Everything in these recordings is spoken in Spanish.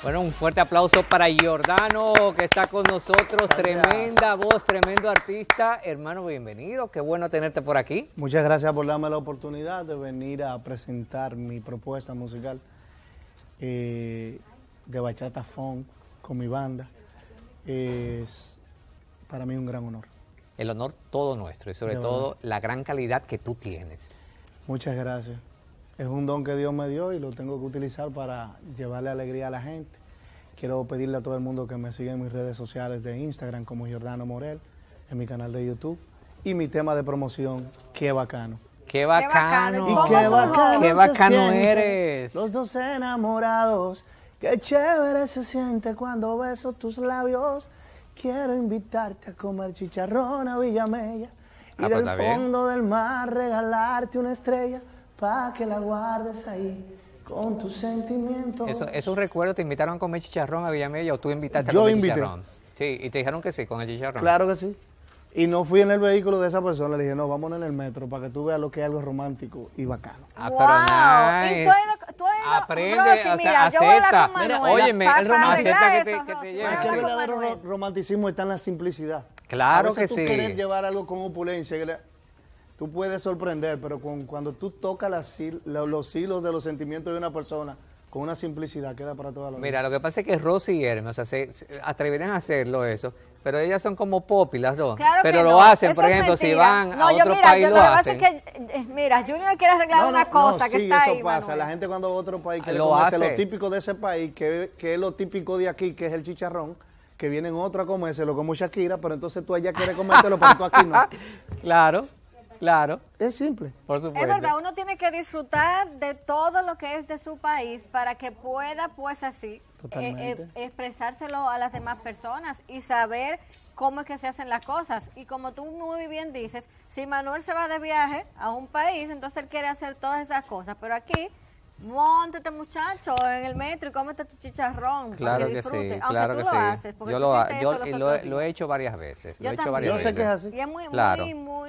Bueno, un fuerte aplauso para Giordano, que está con nosotros. Gracias. Tremenda voz, tremendo artista. Hermano, bienvenido. Qué bueno tenerte por aquí. Muchas gracias por darme la oportunidad de venir a presentar mi propuesta musical de bachata funk con mi banda. Es para mí un gran honor. El honor todo nuestro y sobre todo la gran calidad que tú tienes. Muchas gracias. Es un don que Dios me dio y lo tengo que utilizar para llevarle alegría a la gente. Quiero pedirle a todo el mundo que me siga en mis redes sociales de Instagram como Giordano Morel, en mi canal de YouTube y mi tema de promoción, Qué Bacano. ¡Qué bacano! Y qué bacano, ¡Qué bacano eres! Los dos enamorados, qué chévere se siente cuando beso tus labios. Quiero invitarte a comer chicharrón a Villamella y del fondo del mar regalarte una estrella para que la guardes ahí con tus sentimientos. Eso es un recuerdo. ¿Te invitaron a comer chicharrón a Villamella o tú invitaste a comer chicharrón? Sí, y te dijeron que sí, con el chicharrón. Claro que sí. Y no fui en el vehículo de esa persona, le dije, no, vamos en el metro para que tú veas lo que es algo romántico y bacano. Pero nice. Aprende, Rosy, o sea, mira, acepta. Óyeme, el romance que te lleve. Es que el verdadero romanticismo está en la simplicidad. Claro que tú sí. quieres llevar algo con opulencia, tú puedes sorprender, pero cuando tú tocas los hilos de los sentimientos de una persona con una simplicidad, queda para toda la vida. Mira, lo que pasa es que Rosy y Hermes, o sea, se atreverían a hacerlo eso, pero ellas son como Poppy las dos. Claro pero que lo no. hacen, Eso por es ejemplo, si mentira. van a otro mira, país lo lo hacen. hacen. Lo que pasa es que, mira, Junior quiere arreglar una cosa que sí, está eso ahí, pasa. Manuel. La gente cuando va a otro país quiere Lo comerse hace. lo típico de ese país, que es lo típico de aquí, que es el chicharrón, que vienen otros a comérselo como Shakira, pero entonces tú allá quieres comértelo, pero tú aquí no. Claro. Claro. Es simple. Por supuesto. Es verdad, uno tiene que disfrutar de todo lo que es de su país para que pueda, pues así, expresárselo a las demás personas y saber cómo es que se hacen las cosas. Y como tú muy bien dices, si Manuel se va de viaje a un país, entonces él quiere hacer todas esas cosas, pero aquí, móntate muchacho en el metro y cómete tu chicharrón. Claro que sí, claro que sí. Yo lo he hecho varias veces. Yo sé que es así. Y es muy, claro.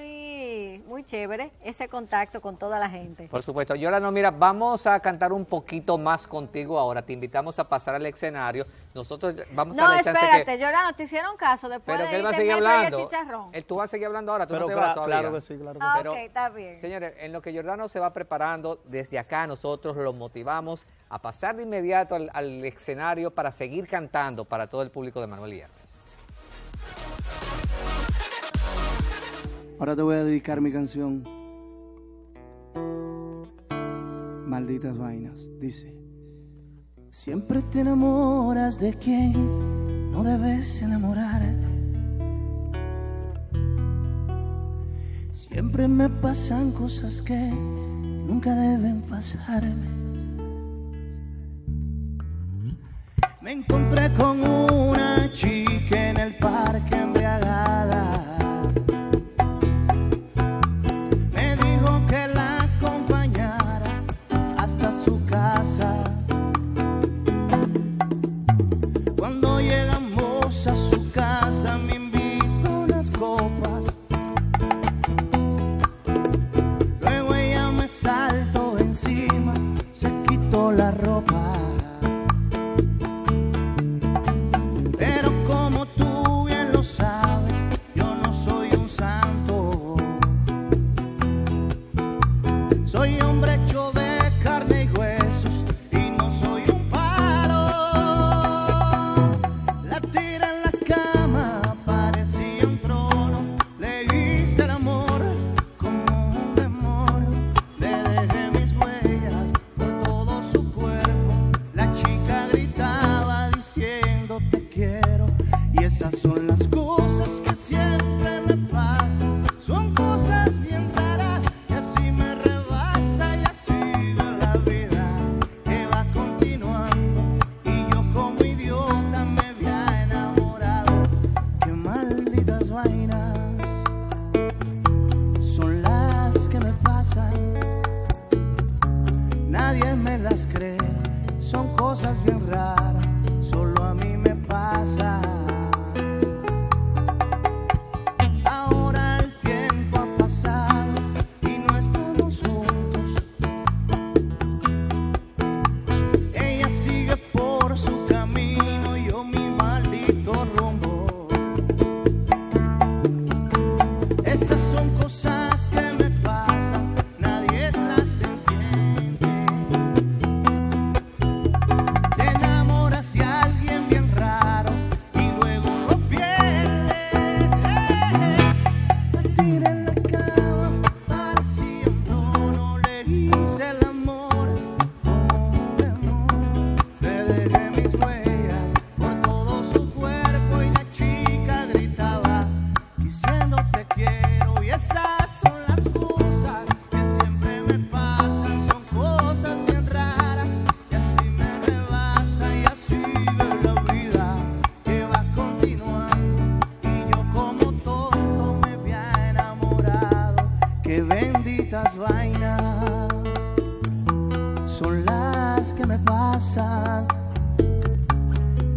muy chévere ese contacto con toda la gente. Por supuesto. Giordano, mira, vamos a cantar un poquito más contigo ahora. Te invitamos a pasar al escenario. Nosotros vamos a darle chance que... No, espérate, Giordano, te hicieron caso después pero de que él va a irte seguir metro y el hablando. chicharrón. Tú vas a seguir hablando ahora, tú pero no te vas todavía. Claro que sí, claro que sí. Ok, está bien. Señores, en lo que Giordano se va preparando, desde acá nosotros lo motivamos a pasar de inmediato al escenario para seguir cantando para todo el público de Manuel y Hermes. Ahora te voy a dedicar mi canción Malditas Vainas. Dice: siempre te enamoras de quien no debes enamorarte. Siempre me pasan cosas que nunca deben pasarme. Me encontré con una chica en el parque embriagada. Me dijo que la acompañara hasta su casa. Cuando llegamos a su casa me invitó unas copas. Luego ella me saltó encima, se quitó la ropa. Pero con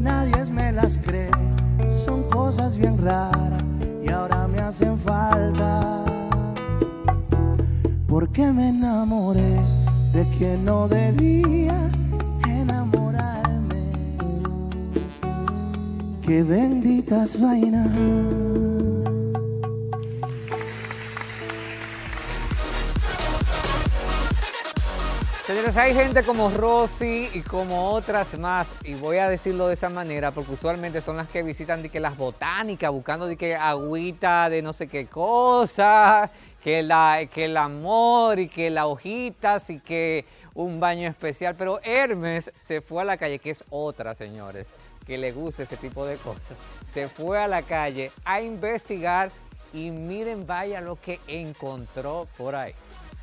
nadie me las cree, son cosas bien raras y ahora me hacen falta. Porque me enamoré de quien no debía enamorarme. Qué benditas vainas. Señores, hay gente como Rosy y como otras más, y voy a decirlo de esa manera porque usualmente son las que visitan de que las botánicas, buscando de que agüita de no sé qué cosa, que el amor y que las hojitas y que un baño especial, pero Hermes se fue a la calle, que es otra, señores, que le gusta ese tipo de cosas, se fue a la calle a investigar y miren, vaya lo que encontró por ahí.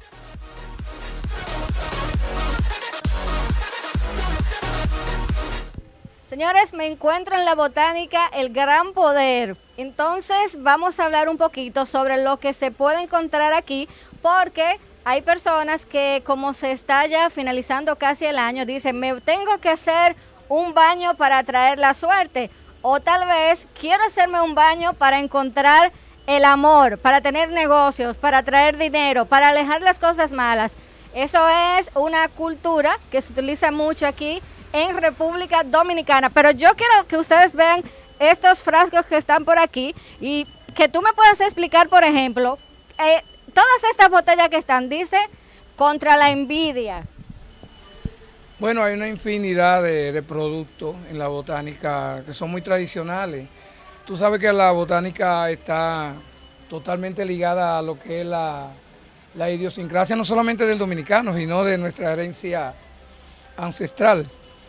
Señores, me encuentro en la botánica El Gran Poder. Entonces vamos a hablar un poquito sobre lo que se puede encontrar aquí, porque hay personas que, como se está ya finalizando casi el año, dicen, me tengo que hacer un baño para atraer la suerte, o tal vez quiero hacerme un baño para encontrar el amor, para tener negocios, para traer dinero, para alejar las cosas malas. Eso es una cultura que se utiliza mucho aquí en República Dominicana, pero yo quiero que ustedes vean estos frascos que están por aquí y que tú me puedas explicar, por ejemplo, todas estas botellas que están, dice, contra la envidia. Bueno, hay una infinidad de productos en la botánica que son muy tradicionales. Tú sabes que la botánica está totalmente ligada a lo que es la idiosincrasia, no solamente del dominicano, sino de nuestra herencia ancestral.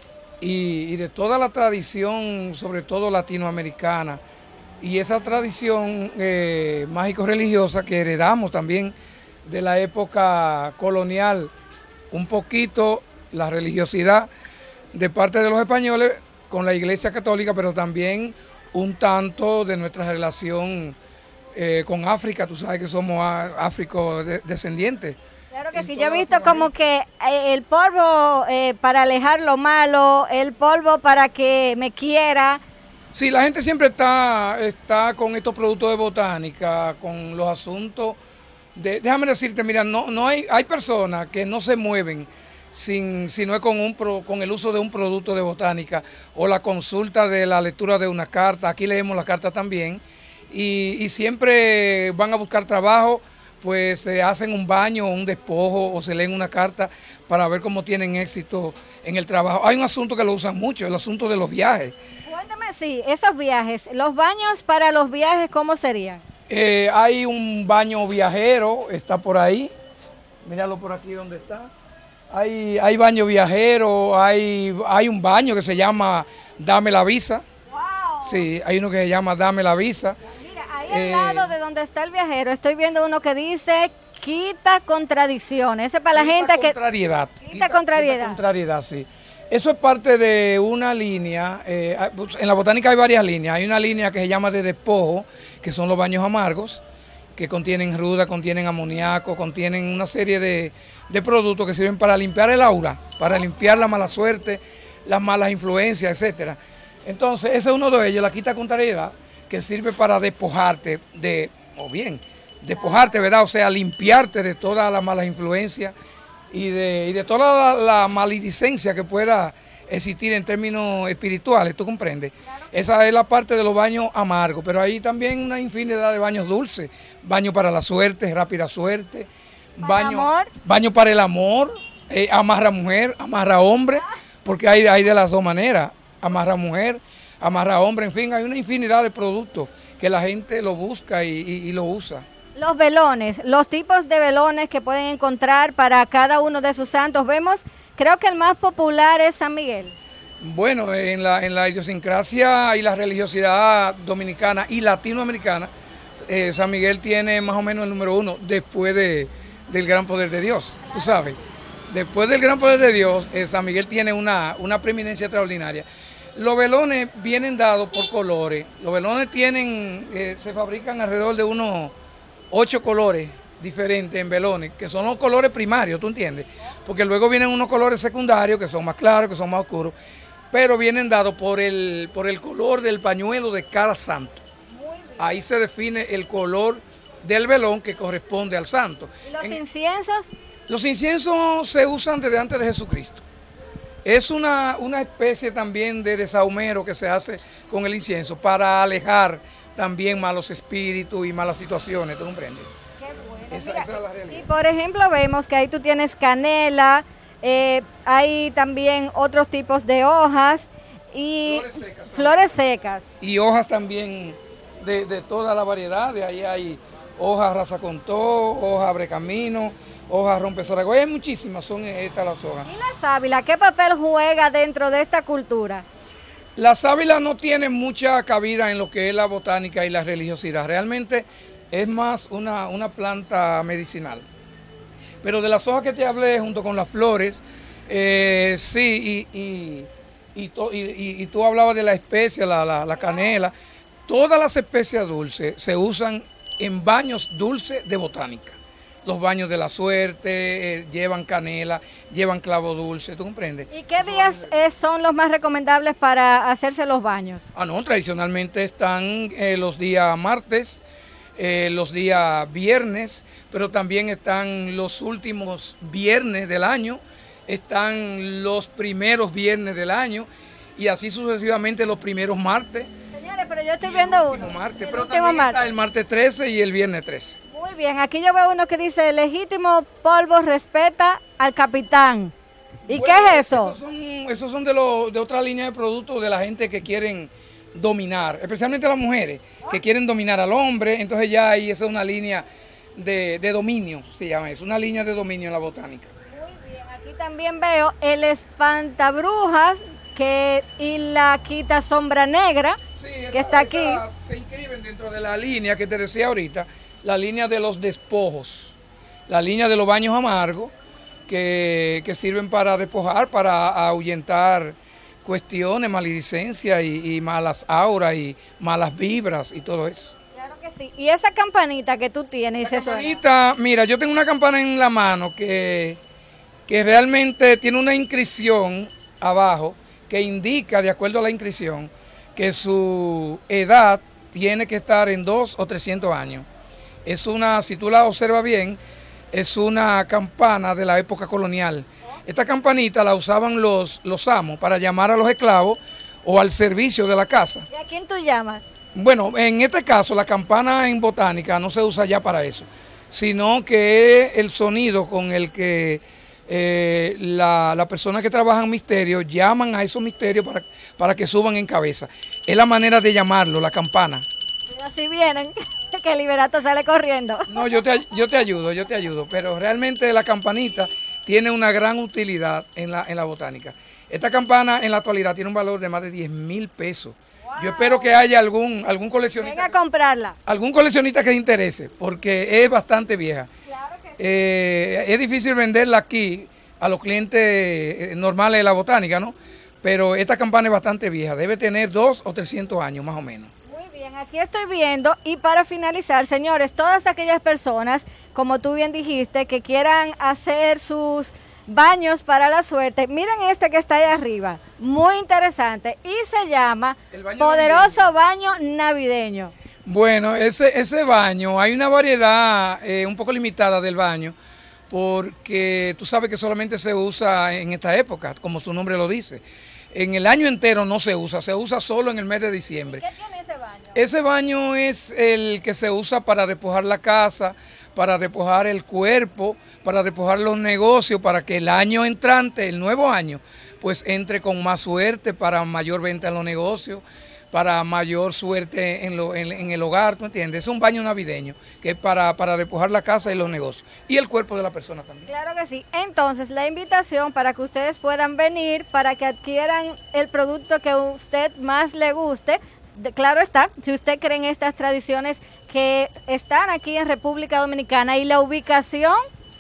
Y de toda la tradición, sobre todo latinoamericana, y esa tradición mágico-religiosa que heredamos también de la época colonial, un poquito la religiosidad de parte de los españoles con la Iglesia Católica, pero también un tanto de nuestra relación con África. Tú sabes que somos afrodescendientes. Claro que sí, yo he visto como que el polvo para alejar lo malo, el polvo para que me quiera. Sí, la gente siempre está con estos productos de botánica, con los asuntos déjame decirte, mira, no hay personas que no se mueven si no es con el uso de un producto de botánica o la consulta de la lectura de una carta. Aquí leemos la carta también y siempre van a buscar trabajo, pues se hacen un baño, un despojo o se leen una carta para ver cómo tienen éxito en el trabajo. Hay un asunto que lo usan mucho, el asunto de los viajes. Cuéntame, sí, esos viajes, los baños para los viajes, ¿cómo serían? Hay un baño viajero, está por ahí, míralo por aquí donde está. Hay baño viajero, hay un baño que se llama Dame la Visa. Wow. Sí, hay uno que se llama Dame la Visa. Ahí al lado de donde está el viajero, estoy viendo uno que dice quita contradicciones. Ese es para la gente que... Quita contrariedad, sí. Eso es parte de una línea, en la botánica hay varias líneas. Hay una línea que se llama de despojo, que son los baños amargos, que contienen ruda, contienen amoníaco, contienen una serie de productos que sirven para limpiar el aura, para limpiar la mala suerte, las malas influencias, etcétera. Entonces, ese es uno de ellos, la quita contrariedad, que sirve para despojarte despojarte, ¿verdad? O sea, limpiarte de todas las malas influencias y de toda la maledicencia que pueda existir en términos espirituales, ¿tú comprendes? Claro. Esa es la parte de los baños amargos, pero hay también una infinidad de baños dulces, baño para la suerte, rápida suerte, baño para el amor, amarra mujer, amarra hombre, porque hay de las dos maneras, amarra mujer, amarra hombre, en fin, hay una infinidad de productos que la gente lo busca y lo usa. Los velones, los tipos de velones que pueden encontrar para cada uno de sus santos, vemos, creo que el más popular es San Miguel. Bueno, en la idiosincrasia y la religiosidad dominicana y latinoamericana, San Miguel tiene más o menos el número 1 después del gran poder de Dios, tú sabes. Después del gran poder de Dios, San Miguel tiene una preeminencia extraordinaria. Los velones vienen dados por colores. Los velones se fabrican alrededor de unos 8 colores diferentes en velones, que son los colores primarios, ¿tú entiendes? Porque luego vienen unos colores secundarios que son más claros, que son más oscuros. pero vienen dados por el color del pañuelo de cada santo. Ahí se define el color del velón que corresponde al santo. ¿Y los inciensos? Los inciensos se usan desde antes de Jesucristo. Es una especie también de desahumero que se hace con el incienso para alejar también malos espíritus y malas situaciones, ¿tú comprendes? Qué bueno. Esa es la realidad. Y por ejemplo vemos que ahí tú tienes canela, hay también otros tipos de hojas y flores secas. Y hojas también de toda la variedad, de ahí hay hojas raza contó, hojas abrecamino, hojas rompe Zaragoza, hay muchísimas, son estas las hojas. ¿Y la sábila qué papel juega dentro de esta cultura? La sábila no tiene mucha cabida en lo que es la botánica y la religiosidad, realmente es más una planta medicinal. Pero de las hojas que te hablé junto con las flores, sí, y tú hablabas de la especia, la canela, todas las especias dulces se usan en baños dulces de botánica. Los baños de la suerte llevan canela, llevan clavo dulce, ¿tú comprendes? ¿Y qué días son los más recomendables para hacerse los baños? No, tradicionalmente están los días martes, los días viernes, pero también están los últimos viernes del año, están los primeros viernes del año y así sucesivamente los primeros martes. Señores, pero yo estoy viendo uno. Martes, pero también está el martes 13 y el viernes 13. Muy bien, aquí yo veo uno que dice, legítimo polvo respeta al capitán. ¿Y bueno, qué es eso? Esos son de otra línea de productos de la gente que quieren dominar, especialmente las mujeres, que quieren dominar al hombre, entonces ya ahí esa es una línea de dominio, se llama eso, una línea de dominio en la botánica. Muy bien, aquí también veo el espantabrujas y la quita sombra negra, sí, que está aquí. Se inscriben dentro de la línea que te decía ahorita, la línea de los despojos, la línea de los baños amargos que sirven para despojar, para ahuyentar cuestiones, maledicencia y malas auras y malas vibras y todo eso. Claro que sí. ¿Y esa campanita que tú tienes? La campanita, mira, yo tengo una campana en la mano que realmente tiene una inscripción abajo que indica, de acuerdo a la inscripción, que su edad tiene que estar en 200 o 300 años. Es si tú la observas bien, es una campana de la época colonial. Esta campanita la usaban los amos para llamar a los esclavos o al servicio de la casa. ¿Y a quién tú llamas? Bueno, en este caso la campana en botánica no se usa ya para eso, sino que es el sonido con el que la persona que trabaja en misterio llaman a esos misterios para que suban en cabeza. Es la manera de llamarlo, la campana. Y así vienen, que el liberato sale corriendo. No, yo te ayudo, pero realmente la campanita tiene una gran utilidad en la botánica. Esta campana en la actualidad tiene un valor de más de 10,000 pesos. Wow. Yo espero que haya algún coleccionista. Venga a comprarla. Algún coleccionista que le interese, porque es bastante vieja. Claro que sí. Es difícil venderla aquí a los clientes normales de la botánica, ¿no? Pero esta campana es bastante vieja, debe tener 200 o 300 años más o menos. Bien, aquí estoy viendo y para finalizar, señores, todas aquellas personas, como tú bien dijiste, que quieran hacer sus baños para la suerte, miren este que está ahí arriba, muy interesante y se llama Poderoso Baño Navideño. Bueno, ese baño, hay una variedad un poco limitada del baño, porque tú sabes que solamente se usa en esta época, como su nombre lo dice. En el año entero no se usa solo en el mes de diciembre. ¿Qué tiene ese baño? Ese baño es el que se usa para despojar la casa, para despojar el cuerpo, para despojar los negocios, para que el año entrante, el nuevo año, pues entre con más suerte, para mayor venta en los negocios, para mayor suerte en el hogar, ¿tú entiendes? Es un baño navideño que es para despojar la casa y los negocios y el cuerpo de la persona también. Claro que sí. Entonces, la invitación para que ustedes puedan venir, para que adquieran el producto que a usted más le guste. Claro está, si usted cree en estas tradiciones que están aquí en República Dominicana. ¿Y la ubicación?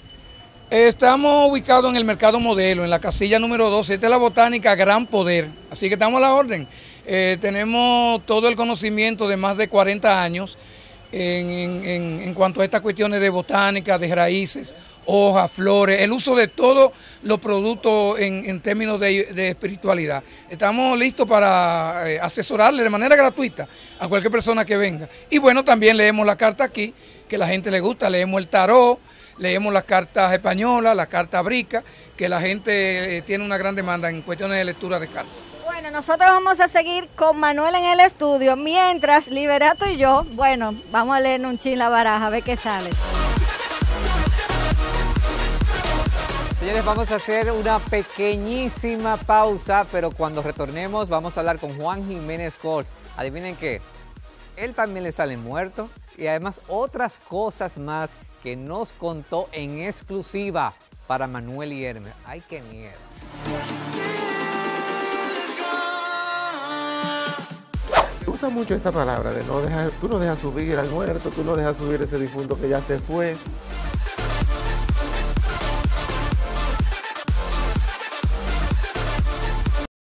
Estamos ubicados en el Mercado Modelo, en la casilla número 12. Esta es la botánica Gran Poder, así que estamos a la orden. Tenemos todo el conocimiento de más de 40 años en cuanto a estas cuestiones de botánica, de raíces, hojas, flores, el uso de todos los productos en términos de espiritualidad. Estamos listos para asesorarle de manera gratuita a cualquier persona que venga. Y bueno, también leemos la carta aquí, que a la gente le gusta, leemos el tarot, leemos las cartas españolas, las cartas bricas, que la gente tiene una gran demanda en cuestiones de lectura de cartas. Bueno, nosotros vamos a seguir con Manuel en el estudio, mientras Liberato y yo, bueno, vamos a leer un chin la baraja, a ver qué sale. Señores, vamos a hacer una pequeñísima pausa, pero cuando retornemos vamos a hablar con Juan Jiménez Cort. Adivinen qué, él también le sale muerto y además otras cosas más que nos contó en exclusiva para Manuel y Hermes. ¡Ay, qué miedo! Usa mucho esa palabra de no dejar, tú no dejas subir al muerto, tú no dejas subir ese difunto que ya se fue.